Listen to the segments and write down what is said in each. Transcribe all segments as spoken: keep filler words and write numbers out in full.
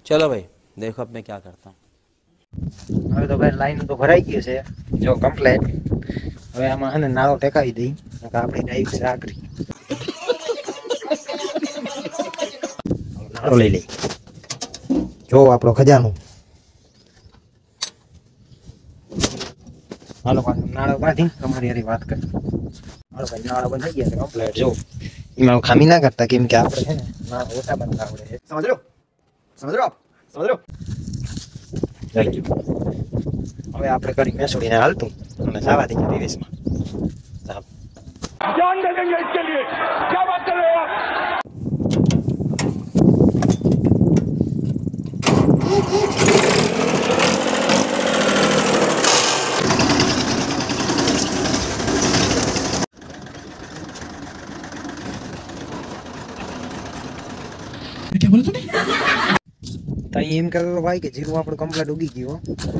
चलो भाई देखो अब मैं क्या करता हूँ। હવે તો ભાઈ લાઈન તો ભરાઈ ગઈ છે જો કમ્પ્લીટ। હવે આમાં હે ને નાળો ટેકાવી દઈ નકર આપણી ડાઈવ છે આકરી। નાળો લઈ લઈ જો આપણો ખજાનો। હાલો નાળો બાંધી તમારી હારી વાત કરી। હાલો ભાઈ નાળો બંધાઈ ગયા છે કમ્પ્લીટ। જો એમાં ખામી ના કરતા કેમ કે આપણે છે ને નાળો ઓછા બંધતા આવડે છે। समझ रहे हो समझ रहे हो आप समझ रहे हो। હવે આપણે કરી મેસોડીને હાલતું અને જવા દઈએ રિવેશમાં। जान दे देंगे इसके लिए, क्या बात कर रहे हो आप। क्या बोला तूने। તો એમ કરતો ભાઈ કે જીરું આપણું કમ્પ્લીટ ઉગી ગયું।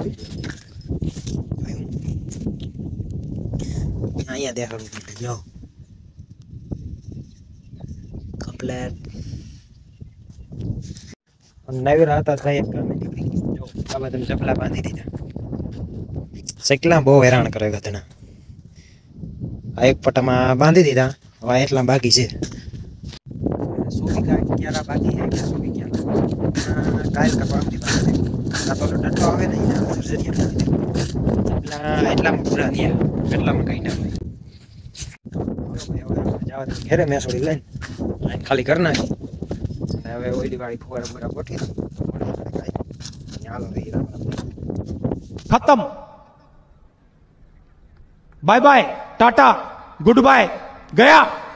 અહીંયા દેખાડું જો કમ્પ્લીટ નવીરા હતા ભાઈ એક કામે નીકળી ગયું। જો આ બધા ચપલા બાંધી દીધા। સકલા બહુ હેરાન કરે ગધના। આ એક પટામાં બાંધી દીધા હવે એટલા બાકી છે। સોવી ગાય ક્યારા બાકી છે કે સોવી ક્યારા કાયલ કપાવતી બાકી આ તો ડટો આવે ને એના સર્જરી ચપલા એટલામાં પૂરા થયા એટલામાં કઈ ના હોય। જવા દે ઘરે મેસોડી લઈને લાઈન ખાલી કરી નાખી અને હવે ઓઈલી વાળી ફુવારા ફુવારા ગોઠવી હાલો खत्म, bye bye, tata, goodbye, गया।